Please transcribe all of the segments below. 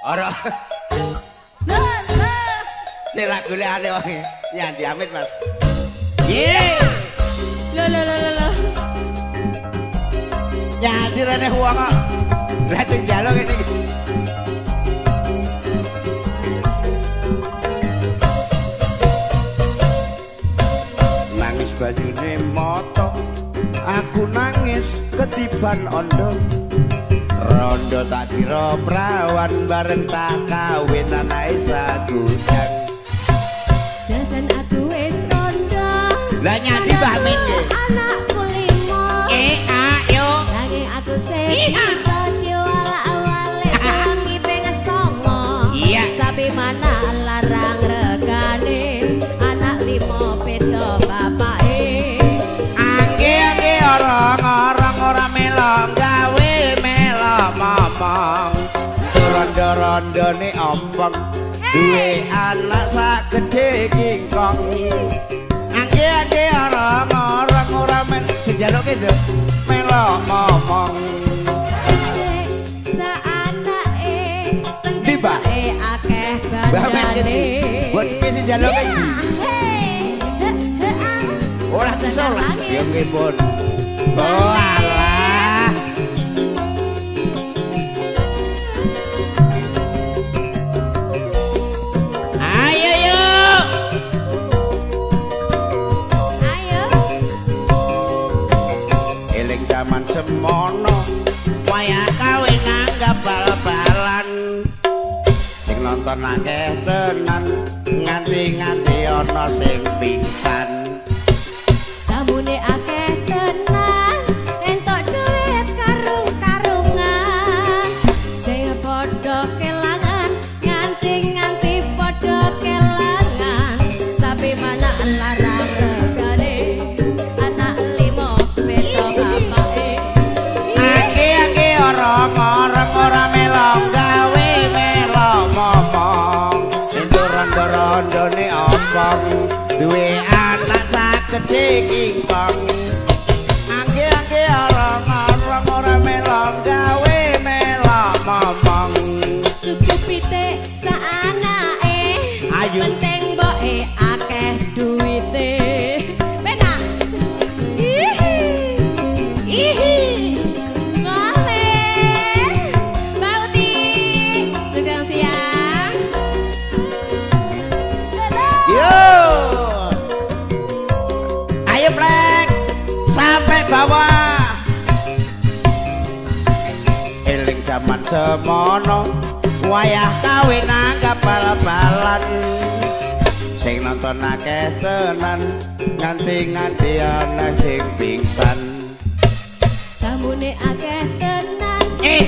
Ora. Sing lagu liane wae. Nyandi amit, Mas. Ye. Lho. Nyandi rene wong kok. Lah sing njaluk ngene iki. Nangis banyune moto. Aku nangis ketiban ondo. Rondo tak kira prawan bareng tak kawin anake sagudang. Dan aku wis rondo. Lah nyandi Mbah Min nggih. Anakku 5. Ayo. Nanging aku sing iso awale wangi pengen songo. Iya. Tapi mana larang regane anak 5 beda bapake. Angge orang-orang ora melok gawe melok momong. Rondo-rondone ompong duwe anak sak gedhe kingkong. Angge orang-orang ora melok sejaluke lho melok momong. Saanake Tiba akeh Mbah Men bandane. buat ki sejaluke iki. Ora kesolan ya nggih pun. Oh alah. Ayo yuk. Ayo. Eling jaman semono wayah kawin nanggap bal-balan. Sing nonton akeh tenan nganti-nganti ana sing pingsan. Tamune akeh tenan entuk duit karung-karungan. Sing padha kelangan nganti-nganti padha kelangan. Tapi mana larang regane anak 5 beda bapake. Aki-aki orang-orang ora melok gawe melok momong. Itu rondo-rondone opong duwe anak sagedhe kingkong. Aki-aki orang-orang ora melok gawe melok momong. Tuku pitik saanake. Ayo. Penting mboke akeh duwite. Penak. Ihi. Malen. Bauti. Tukang siang. Yo. Ayo Plek. Sampai bawah. Eling jaman semono wayah kawin anggap bal-balan. Sing nonton akeh tenan nganti-nganti ana sing pingsan. Tamune akeh tenan.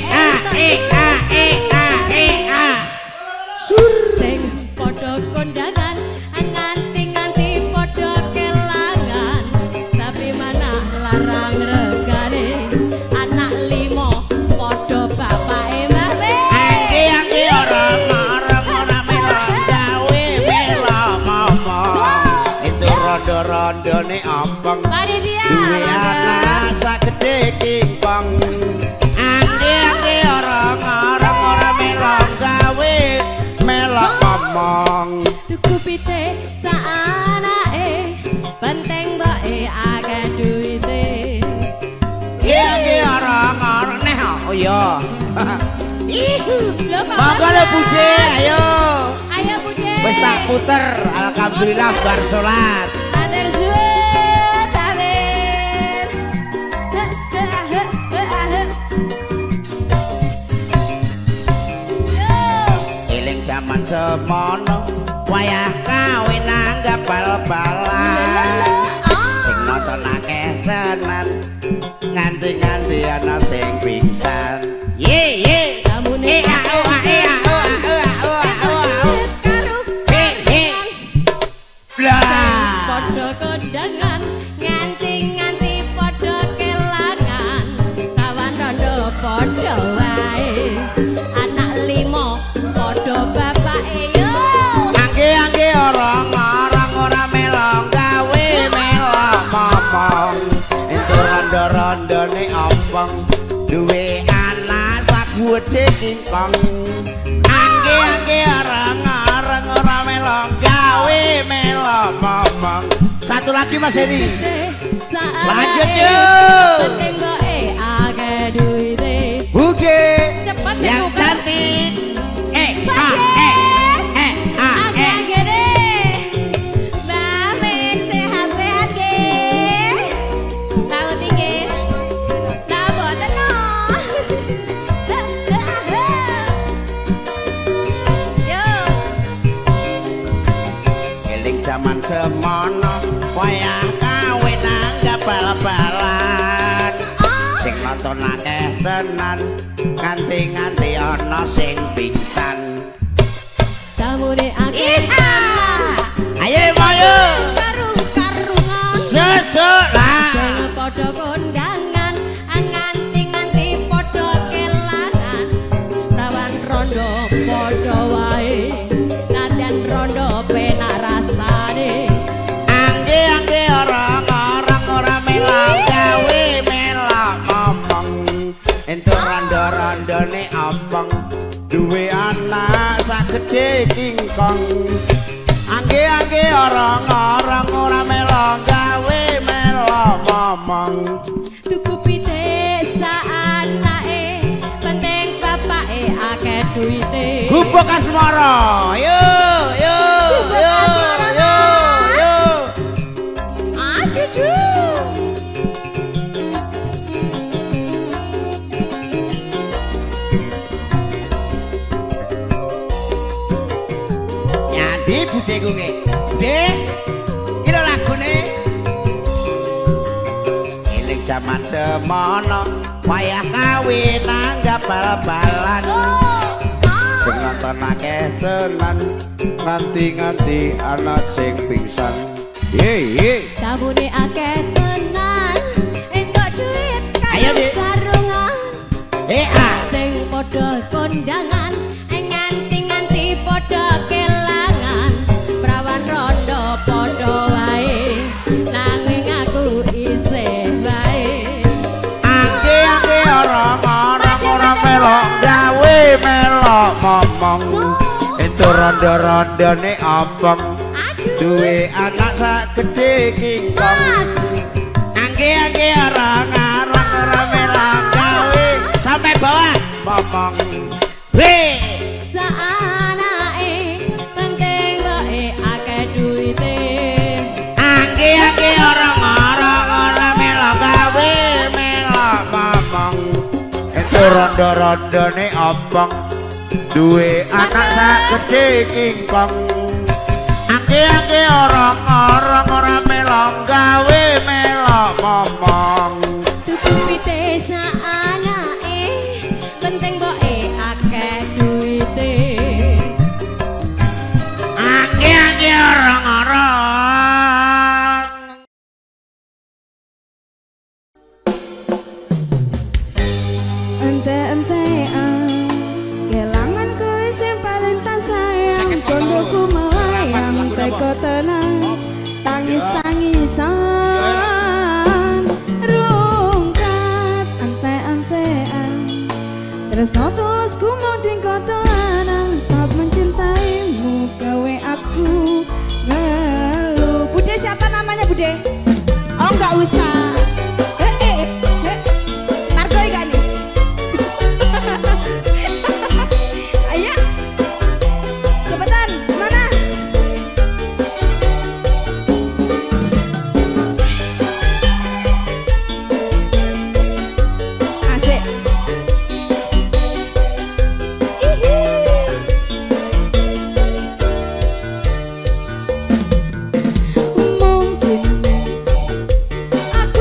Sing padha kondangan nganti-nganti padha kelangan. Tapi mana larang regane anak 5 padha bapake Mbah Min. Aki-aki orang-orang ora melok gawe melok momong. Itu rondo-rondone ompong Panitia duwe mangga. anak sagedhe kingkong. Aki-aki orang-orang ora melok gawe melok momong. Tuku pitik saanake. Penting mboke akeh duwite. Iki orang-orang neh oh ya. Lho, Pak Monggo lho Buje, ayo. Ayo Buje. Wis tak puter, alhamdulillah bar salat. Atur suwun, atur. Eling jaman semono wayah kawin nanggap bal-balan. Sing nonton akeh tenan nganti-nganti ana sing pingsan. Ye. Tamune padha kondangan nganti-nganti padha kelangan. Kawan rondo padha wae. Anak 5 padha bapake yo. Angge-angge orang-orang ora melok gawe melok momong. Itu rondo-rondone ompong duwe anak sagedhe kingkong. Angge arang-arang ora melong gawe melong momong. Satu lagi Mas Heri. Lanjut yuk. Tenggoke akeh duite. Bude Cepet yang buka. cantik. Agak-agak deh. Mbak Min sehat-sehat deh. Tahu tinggi. Nah boten no. Yo. Eling jaman semono wayah kawin anggap bal-balan. Sing nonton akeh tenan nganti-nganti ana sing pingsan. Samune akeh. Ayo moyo Karung-karungan. sesolah. Sing padha kondangan nganti-nganti padha kelangan. Rawan rondo padha wae. Nadan rondo penak rasane. Angge orang-orang ora melok gawe melok ngomong. Entuk rondo-rondone ompong duwe anak sagede kingkong. Angge orang-orang ora melok gawe melok ngomong. Tuku pitik sak anake, penting bapake akeh duite. Gubuk asmara. Yo. Gubuk asmara, Yo. Aduh. Nyandi bude kuwi. Bude. Iki lho lagune. Eling jaman semono wayah kawin anggap bal-balan. Sing nonton akeh tenan nganti-nganti ana sing pingsan. Ye. Sabune akeh tenan, entuk duit Ayo, Dik. karungan. Ah. Sing padha kondangan nganti-nganti padha kelangan. Prawan rondo padha wae, nanging aku isih wae. Angge orang-orang ora melok gawe melok ngomong. Itu rondo-rondone ompong duwe anak sak gede kingkong. Angge orang-orang ora melok gawe sampai bawah ngomong. Hei. Saanake penting wae akeh duite. Angge orang-orang ora melok gawe melok ngomong. Itu rondo-rondone ompong duwe anak sak gede kingkong. Angge orang-orang ora melok gawe melok ngomong. Tuku pitik sak anake penting wae akeh duite. Angge orang-orang. Ente-entean kelangan kowe sing paling tak sayang. Kondoku melayang teko tenang tangis-tangisan rungkat ente-entean. Tresno tulus ku mau tingkau tenang tetap mencintaimu gawe aku ngeluh. Bude siapa namanya Bude? Oh nggak usah. Margo gak nih? Ayo cepetan mana? Asik. Mungkin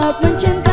mencintai